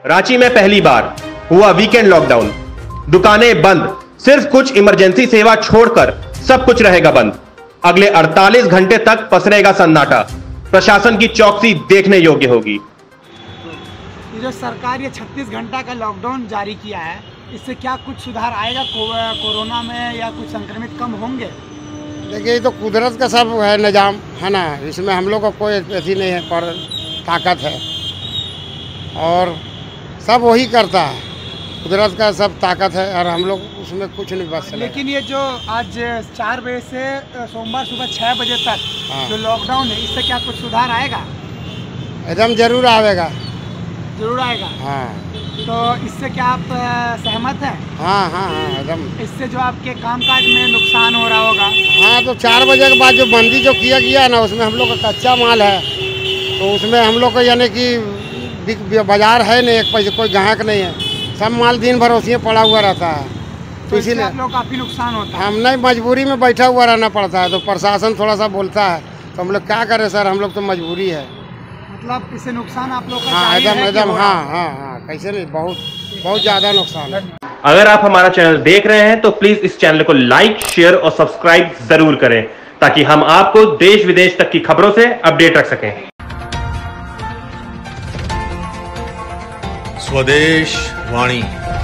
रांची में पहली बार हुआ वीकेंड लॉकडाउन। दुकानें बंद, सिर्फ कुछ इमरजेंसी सेवा छोड़कर सब कुछ रहेगा बंद। अगले 48 घंटे तक पसरेगा सन्नाटा। प्रशासन की चौकसी देखने योग्य होगी। ये जो सरकार ये 36 घंटा का लॉकडाउन जारी किया है, इससे क्या कुछ सुधार आएगा कोरोना में, या कुछ संक्रमित कम होंगे? देखिए, ये तो कुदरत का सब है निजाम है ना, इसमें हम लोग का कोई ऐसी नहीं है, पर ताकत है और सब वही करता है। कुदरत का सब ताकत है और हम लोग उसमें कुछ नहीं बच सकते। लेकिन ये जो आज 4 बजे से सोमवार सुबह 6 बजे तक जो लॉकडाउन है, इससे क्या कुछ सुधार आएगा? एकदम जरूर आएगा। जरूर आएगा। हाँ। तो इससे क्या आप सहमत हैं? हाँ हाँ हाँ एकदम। इससे जो आपके कामकाज में नुकसान हो रहा होगा? हाँ, तो 4 बजे के बाद जो बंदी जो किया गया ना, उसमें हम लोग का कच्चा माल है, तो उसमें हम लोग को यानी कि बाजार है नहीं, एक पैसे कोई ग्राहक नहीं है, सब माल दिन भर उसी में पड़ा हुआ रहता है, तो इसलिए आप लोग काफ़ी नुकसान होता है। हम नहीं, मजबूरी में बैठा हुआ रहना पड़ता है, तो प्रशासन थोड़ा सा बोलता है तो हम लोग क्या करें सर, हम लोग तो मजबूरी है। मतलब इससे नुकसान आप लोग का? हाँ एकदम हाँ हाँ हाँ, कैसे नहीं, बहुत ज़्यादा नुकसान है। अगर आप हमारा चैनल देख रहे हैं तो प्लीज इस चैनल को लाइक, शेयर और सब्सक्राइब जरूर करें, ताकि हम आपको देश विदेश तक की खबरों से अपडेट रख सकें। स्वदेश वाणी।